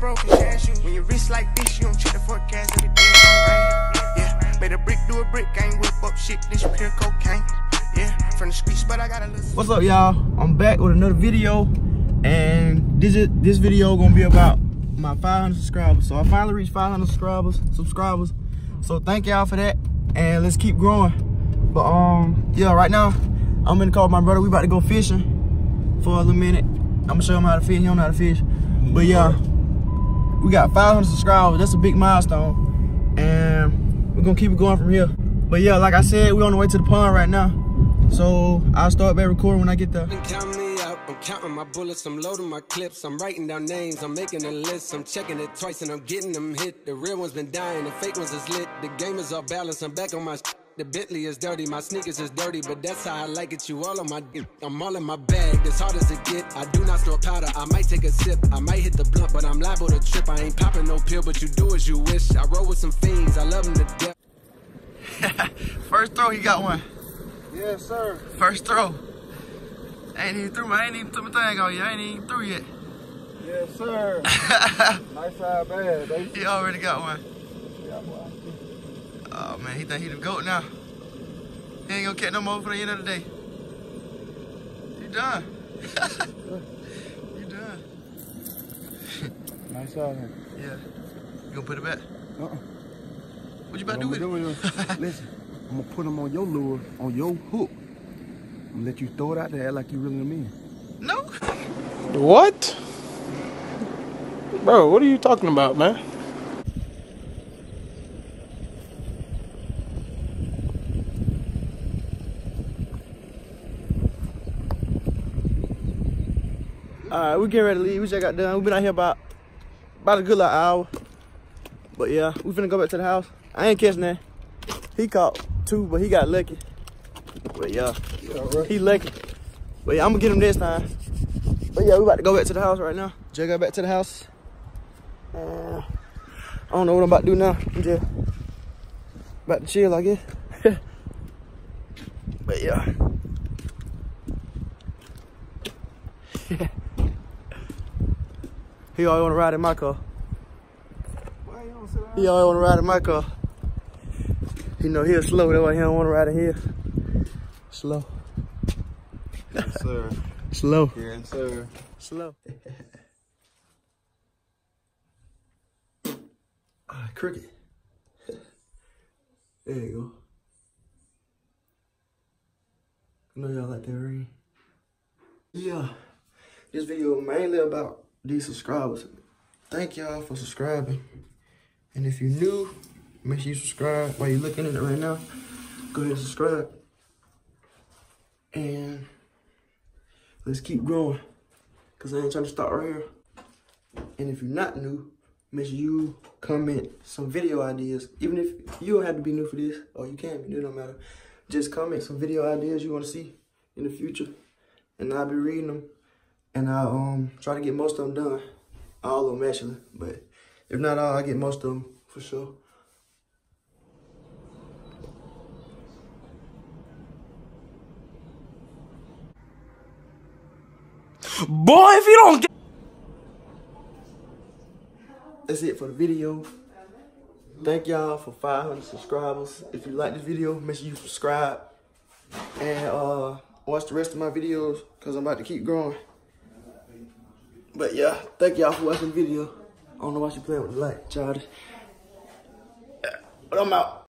broken cash you. When you wrist like this, you don't check the forecast, everything gon' rain. Yeah, made a brick do a brick, ain't whip up shit, this pure cocaine. Yeah, from the streets, but I got a little. What's up, y'all? I'm back with another video, and this video gonna be about my 500 subscribers. So I finally reached 500 subscribers. So thank y'all for that, and let's keep growing. But yeah, right now I'm in the car with my brother. We about to go fishing for a little minute. I'm gonna show him how to fish. He don't know how to fish, but yeah, we got 500 subscribers. That's a big milestone, and we're gonna keep it going from here. But yeah, like I said, we're on the way to the pond right now. So I'll start back recording when I get there. Count me out, I'm counting my bullets, I'm loading my clips, I'm writing down names, I'm making a list, I'm checking it twice and I'm getting them hit. The real ones been dying, the fake ones is lit. The game is off balance, I'm back on my the Bentley is dirty, my sneakers is dirty, but that's how I like it. You all on my I'm all in my bag, as hard as it get. I do not store powder, I might take a sip, I might hit the blunt, but I'm liable to trip. I ain't popping no pill, but you do as you wish. I roll with some fiends, I love them to death. First throw, he got one. Yes, sir. First throw. I ain't even through my thing on you. I ain't even through yet. Yes, sir. Nice side bad, baby. He already got one. Yeah, boy. Oh man, he think he the GOAT now. He ain't gonna catch no more for the end of the day. You done. You done. Nice side, man. Yeah. You gonna put it back? What you about to What do with it? Listen, I'm gonna put them on your lure, on your hook. I'm gonna let you throw it out there like you reeling them in. No. What? Bro, what are you talking about, man? Alright, we getting ready to leave. We just got done. We've been out here about a good like hour. But yeah, we finna go back to the house. I ain't catching that. He caught two, but he got lucky. But yeah, he lucky. But yeah, I'm gonna get him this time. But yeah, we about to go back to the house right now. Just got back to the house. I don't know what I'm about to do now. I'm just about to chill, I guess. But yeah. He always wanna ride in my car. He always wanna ride in my car. You know he's slow, that's why he don't wanna ride in here. Slow. Yes, sir. Slow. Yes, sir. Slow. Cricket. There you go. I know y'all like that ring. Yeah. This video mainly about these subscribers. Thank y'all for subscribing. And if you're new, make sure you subscribe while you're looking at it right now. Go ahead and subscribe. And let's keep growing. Cause I ain't trying to start right here. And if you're not new, make sure you comment some video ideas. Even if you don't have to be new for this, or you can be new, no matter. Just comment some video ideas you want to see in the future. And I'll be reading them. And I'll try to get most of them done. All of them actually. But if not all, I'll get most of them for sure. Boy, if you don't get... That's it for the video. Thank y'all for 500 subscribers. If you like this video, make sure you subscribe. And watch the rest of my videos, because I'm about to keep growing. But yeah, thank y'all for watching the video. I don't know why she playing with the light, childish. But I'm out.